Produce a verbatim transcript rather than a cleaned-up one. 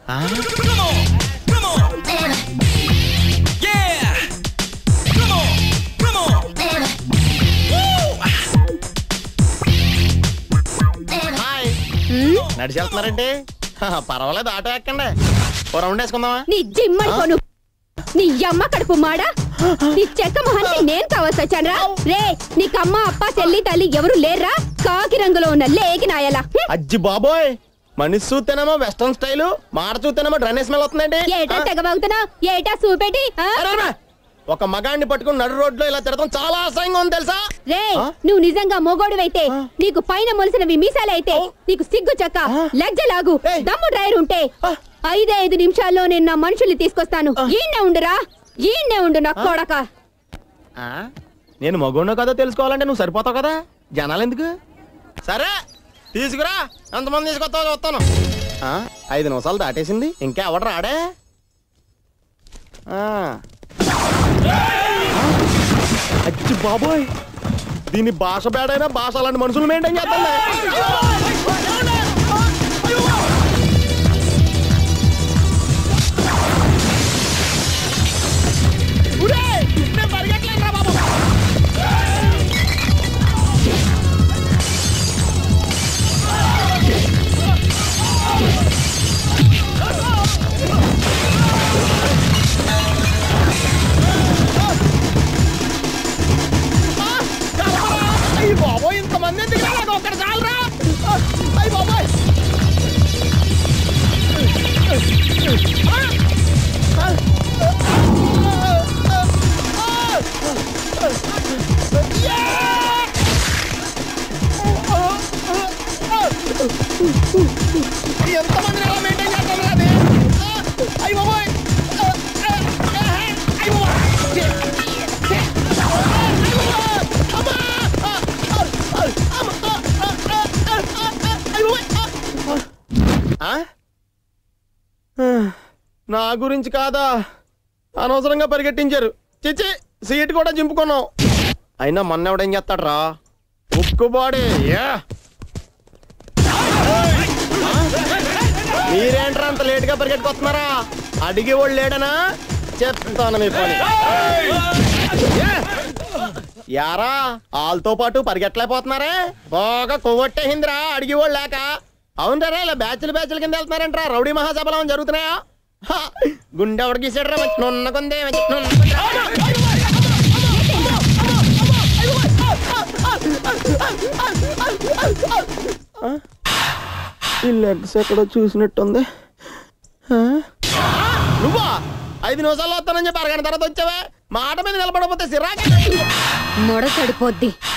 నడిచి వెళ్తున్నారంటే పర్వాలేదు, ఆటో ఎక్కండి, ఓ రౌండ్ వేసుకుందామా? నీ జిమ్మనుకోను, నీ అమ్మ కడుపు మాడా, నీ చెక్క మొహానికి నేను కావాల్సి వచ్చానరా? రే, నీకు అమ్మ అప్ప చెల్లి తల్లి ఎవరు లేరా? కాకి రంగులో ఉన్న లేకి నాయలా. అజ్జి బాబోయ్, మనిషి చూస్తేనేమో వెస్టర్న్ స్టైల్, మాట చూస్తేనేమో డ్రైనే స్మెల్ వస్తుందండి. ఏటా తెగబాగుతున్నా, ఏటా చూపెట్టి. ఒక మగాడిని పట్టుకుని నడు రోడ్లో ఇలా తిరగడం చాలా అసహ్యంగా ఉంది తెలుసా? రే, నువ్వు నిజంగా మొగోడివైతే, నీకు పైన మొలిసినవి మీసాలైతే, నీకు సిగ్గు చక్క లజ్జలాగు దమ్ము డ్రైవర్ ఉంటే ఐదే ఐదు నిమిషాల్లో నేను నా మనుషుల్ని తీసుకొస్తాను. ఈయనే ఉండురా, ఈయనే ఉండు నా కొడక. నేను మగోడినో కదా తెలుసుకోవాలంటే నువ్వు సరిపోతావు కదా, జనాలు ఎందుకు? సరే తీసుకురా, ఎంతమంది తీసుకొస్తావు చూస్తాను. ఐదు నిమిషాలు దాటేసింది, ఇంకా ఎవడు రాడే? అచ్చి బాబోయ్, దీని భాష బేడైనా భాష అలాంటి మనుషులు మెయింటైన్ చేస్తాను. బాబోయ్, ఇంతమంది ఎందుకు రాలేదు? ఒక్కటి చాలరా. అయ్యి బాబోయ్, ఎంతమంది ఎలా మెయింటైన్ చేస్తాను అది? అయ్యి బాబోయ్, నా గురించి కాదా, అనవసరంగా పరిగెట్టించారు. చిచ్చి, సీట్ కూడా చింపుకున్నాం. అయినా మొన్న ఎవడేం చేస్తాడ్రా, ఉక్కుబాడి. మీరేంట్రా అంత లేట్ గా పరిగెట్టుకొస్తున్నారా? అడిగి వాళ్ళు లేడనా? చెప్తాను మీ పని. యారా, వాళ్ళతో పాటు పరిగెట్టలేకపోతున్నారే? బాగా కొవ్వొట్టేసిందిరా అడిగి వాళ్ళు లేక. అవునరా, ఇలా బ్యాచ్లు బ్యాచ్ల కింద వెళ్తున్నారంట్రా? రౌడీ మహాసభలు ఏమైనా జరుగుతున్నాయా? గుండె ఎవడికి ఇసాడరా? నున్నకుందే ఈ లెగ్స్ ఎక్కడో చూసినట్టుంది. నువ్వా ఐదు నిమిషాల్లో వస్తానని చెప్పి అరగంట తర్వాత వచ్చావే, మాట మీద నిలబడకపోతే సిరాకి మొడ సడిపోద్ది.